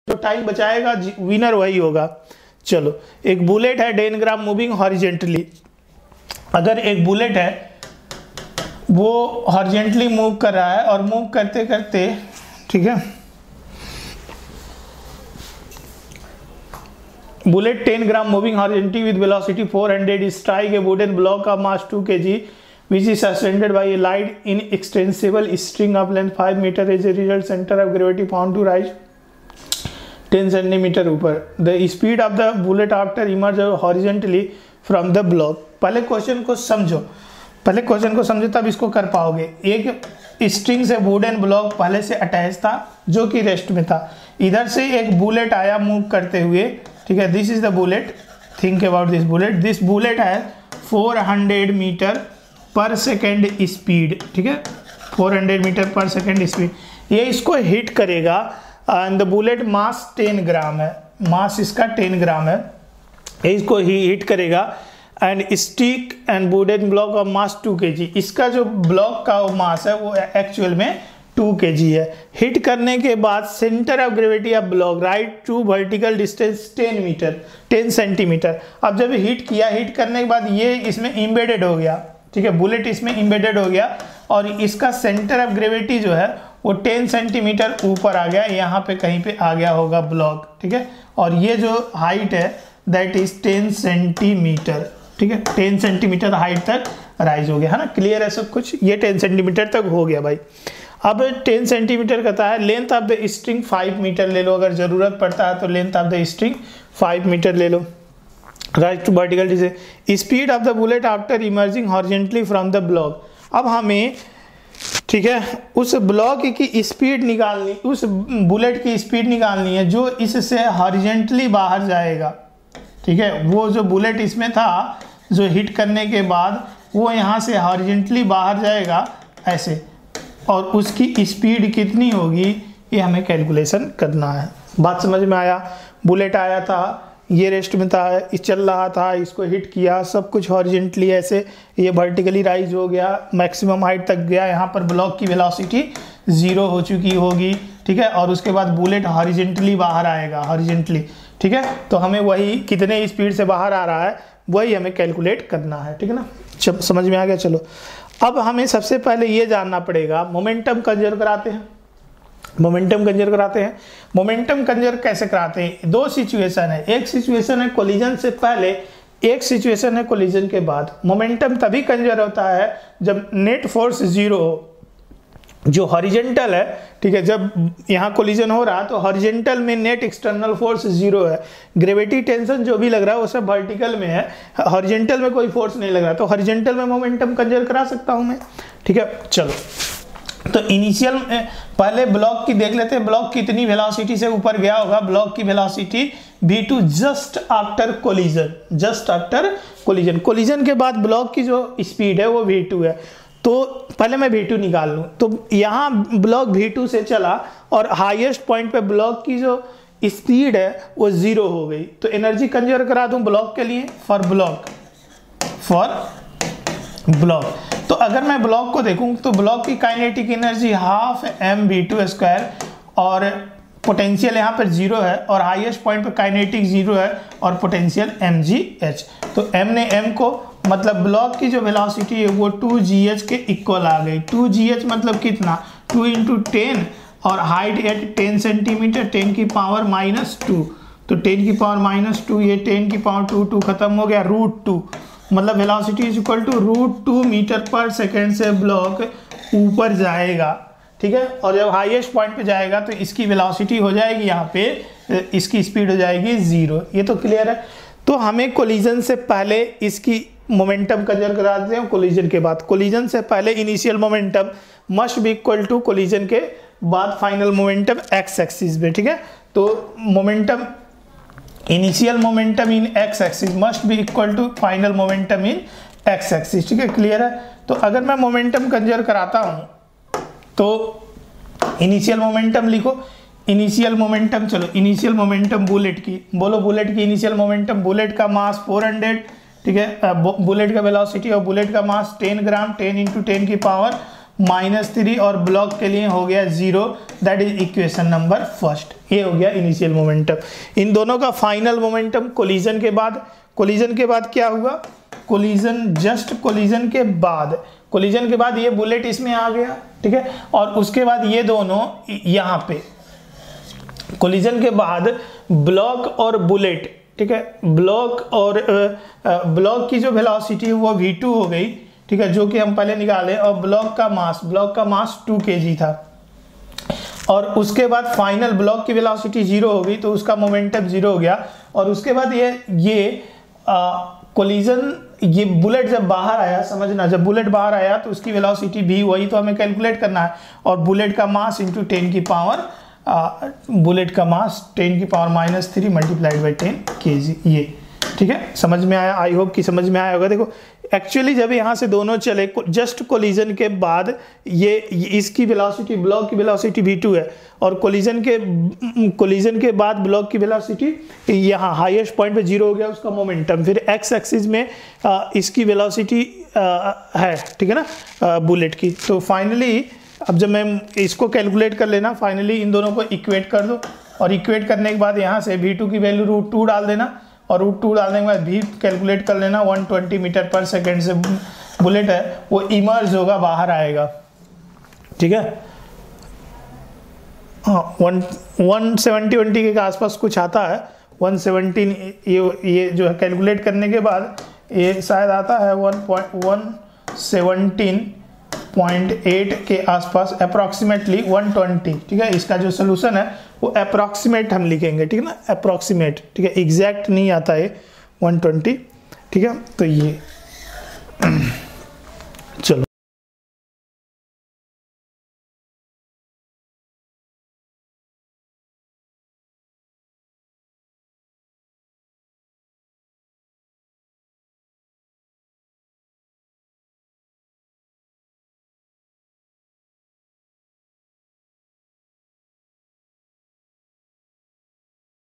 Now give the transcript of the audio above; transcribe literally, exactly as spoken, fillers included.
जो टाइम बचाएगा विनर वही होगा। चलो, एक बुलेट है टेन ग्राम मूविंग हॉरिजेंटली। अगर एक बुलेट है वो हॉरिजेंटली मूव कर रहा है और मूव करते करते, ठीक है, bullet ten gram moving horizontally with velocity four hundred strike a wooden block of mass two KG which is suspended by a light inextensible string of length five meter. As a result, center of gravity found to rise ten centimeter ऊपर. The speed of the bullet after emerge horizontally from the block. पहले question को समझो, पहले question को समझो तब इसको कर पाओगे। एक स्ट्रिंग से वुडन ब्लॉक पहले से अटैच था जो कि रेस्ट में था। इधर से एक बुलेट आया मूव करते हुए, ठीक है, this is the bullet, think about this bullet. This bullet है four hundred metre per second speed, ठीक है, four hundred metre per second speed. ये इसको हिट करेगा and the bullet mass ten gram है, मास इसका टेन ग्राम है, ये इसको ही हिट करेगा and stick and wooden block of mass two KG. इसका जो ब्लॉक का मास है वो एक्चुअल में टू केजी है। हिट करने के बाद centre of gravity of block right to vertical distance ten metre ten centimetre. अब जब हिट किया, हिट करने के बाद ये इसमें इम्बेडेड हो गया, ठीक है, बुलेट इसमें इम्बेडेड हो गया और इसका सेंटर ऑफ ग्रेविटी जो है वो टेन सेंटीमीटर ऊपर आ गया, यहाँ पे कहीं पे आ गया होगा ब्लॉक, ठीक है, और ये जो हाइट है दैट इज टेन सेंटीमीटर, ठीक है, टेन सेंटीमीटर हाइट तक राइज हो गया, है ना। क्लियर है सब कुछ, ये टेन सेंटीमीटर तक हो गया भाई। अब टेन सेंटीमीटर कहता है length of the string five metre ले लो, अगर जरूरत पड़ता है तो length of the string five metre ले लो। Right to vertical distance, speed of the bullet after emerging horizontally from the block. अब हमें, ठीक है, उस ब्लॉक की स्पीड निकालनी, उस बुलेट की स्पीड निकालनी है जो इससे हॉरिजेंटली बाहर जाएगा, ठीक है। वो जो बुलेट इसमें था जो हिट करने के बाद वो यहाँ से हॉरिजेंटली बाहर जाएगा ऐसे, और उसकी स्पीड कितनी होगी ये हमें कैलकुलेशन करना है। बात समझ में आया? बुलेट आया था, ये रेस्ट में था, इस चल रहा था, इसको हिट किया, सब कुछ हॉरिजेंटली ऐसे, ये वर्टिकली राइज हो गया, मैक्सिमम हाइट तक गया, यहाँ पर ब्लॉक की वेलोसिटी जीरो हो चुकी होगी, ठीक है, और उसके बाद बुलेट हॉरिजेंटली बाहर आएगा, हॉरिजेंटली, ठीक है। तो हमें वही कितने स्पीड से बाहर आ रहा है वही हमें कैलकुलेट करना है, ठीक है ना। जब समझ में आ गया, चलो अब हमें सबसे पहले ये जानना पड़ेगा मोमेंटम कंजर्व कराते हैं, मोमेंटम कंजर्व कराते हैं। मोमेंटम कंजर्व कैसे कराते हैं? दो सिचुएशन है, एक सिचुएशन है कोलिजन से पहले, एक सिचुएशन है कोलिजन के बाद। मोमेंटम तभी कंजर्व होता है जब नेट फोर्स जीरो हो, जो हॉरिजेंटल है, ठीक है, जब यहाँ कोलिजन हो रहा तो हॉरिजेंटल में नेट एक्सटर्नल फोर्स जीरो है, ग्रेविटी टेंशन जो भी लग रहा है वो सब वर्टिकल में है, हॉरिजेंटल में कोई फोर्स नहीं लग रहा, तो हॉरिजेंटल में मोमेंटम कंजर्व करा सकता हूँ मैं, ठीक है। चलो, तो इनिशियल पहले ब्लॉक की देख लेते हैं, ब्लॉक कितनी वेलोसिटी से ऊपर गया होगा। ब्लॉक की velocity v two just after collision, just after collision. Collision के बाद ब्लॉक की जो स्पीड है वो वी टू है, तो पहले मैं वी टू निकाल लूँ। तो यहाँ ब्लॉक वी टू से चला और हाईएस्ट पॉइंट पे ब्लॉक की जो स्पीड है वो जीरो हो गई, तो एनर्जी कंजर्व करा दूँ ब्लॉक के लिए, फॉर ब्लॉक, फॉर ब्लॉक। तो अगर मैं ब्लॉक को देखूं तो ब्लॉक की kinetic energy half m v two square, और पोटेंशियल यहाँ पर जीरो है, और हाईएस्ट पॉइंट पे काइनेटिक जीरो है और पोटेंशियल एम जी एच। तो एम ने एम को, मतलब ब्लॉक की जो वेलोसिटी है वो टू जी एच के इक्वल आ गई। टू जी एच मतलब कितना, टू इंटू टेन, और height at ten centimetre, ten की पावर माइनस टू, तो टेन की पावर माइनस टू, ये टेन की पावर टू, टू खत्म हो गया, रूट टू, मतलब velocity is equal to root two metre per second से ब्लॉक ऊपर जाएगा, ठीक है। और जब हाईएस्ट पॉइंट पे जाएगा तो इसकी वेलोसिटी हो जाएगी, यहाँ पे इसकी स्पीड हो जाएगी जीरो। ये तो क्लियर है। तो हमें कोलिजन से पहले इसकी मोमेंटम कंजर्व करा देते हैं, कोलिजन के बाद। कोलिजन से पहले initial momentum must be equal to collision के बाद फाइनल मोमेंटम एक्स एक्सिस में, ठीक है। तो momentum, initial momentum in x axis must be equal to final momentum in x axis, ठीक है, क्लियर है। तो अगर मैं मोमेंटम कंजर्व कराता हूं तो इनिशियल मोमेंटम लिखो, इनिशियल मोमेंटम, चलो इनिशियल मोमेंटम बुलेट की बोलो, बुलेट की इनिशियल मोमेंटम, बुलेट का मास फोर हंड्रेड, ठीक है, बुलेट का वेलोसिटी और बुलेट का mass ten gram, ten into ten की पावर माइनस थ्री और ब्लॉक के लिए हो गया zero, that is equation number first. ये हो गया इनिशियल मोमेंटम। इन दोनों का फाइनल मोमेंटम कोलिजन के बाद, कोलिजन के बाद क्या हुआ, कोलिजन जस्ट कोलिजन के बाद, कोलिजन के बाद ये बुलेट इसमें आ गया, ठीक है, और उसके बाद ये दोनों यहाँ पे कोलिजन के बाद ब्लॉक और बुलेट, ठीक है, ब्लॉक और ब्लॉक की जो वेलोसिटी है वो वी टू हो गई, ठीक है, जो कि हम पहले निकाले, और ब्लॉक का मास, ब्लॉक का मास टू केजी था, और उसके बाद फाइनल ब्लॉक की वेलोसिटी जीरो हो गई तो उसका मोमेंटम जीरो हो गया। और उसके बाद ये ये कोलिजन, ये बुलेट जब बाहर आया, समझना, जब बुलेट बाहर आया तो उसकी वेलोसिटी भी वही तो हमें कैलकुलेट करना है, और बुलेट का मास इंटू टेन की पावर, बुलेट का मास टेन की power minus three multiplied by ten K G, ये ठीक है, समझ में आया, आई होप कि समझ में आया होगा। देखो एक्चुअली जब यहाँ से दोनों चले, जस्ट कोलिजन के बाद ये, ये इसकी वेलोसिटी, ब्लॉक की वेलोसिटी वी टू है, और कोलिजन के कोलिजन के बाद ब्लॉक की वेलोसिटी यहाँ हाईएस्ट पॉइंट पे जीरो हो गया उसका मोमेंटम, फिर एक्स एक्सिस में आ, इसकी वेलोसिटी है, ठीक है ना, बुलेट की। तो फाइनली अब जब मैं इसको कैलकुलेट कर लेना, फाइनली इन दोनों को इक्वेट कर दो, और इक्वेट करने के बाद यहाँ से वी टू की वैल्यू रूट टू डाल देना, और रूट टू डालने के बाद भी कैलकुलेट कर लेना, one twenty metre per second से बुलेट है वो इमर्ज होगा, बाहर आएगा, ठीक है, हाँ, वन वन सेवेंटी ट्वेंटी के आसपास कुछ आता है, वन सेवेंटीन, ये ये जो है कैलकुलेट करने के बाद ये शायद आता है one point one seventeen point eight के आसपास अप्रॉक्सीमेटली वन ट्वेंटी, ठीक है। इसका जो सोल्यूशन है वो अप्रॉक्सीमेट हम लिखेंगे, ठीक है ना, अप्रॉक्सीमेट, ठीक है, एग्जैक्ट नहीं आता है वन ट्वेंटी, ठीक है। तो ये चलो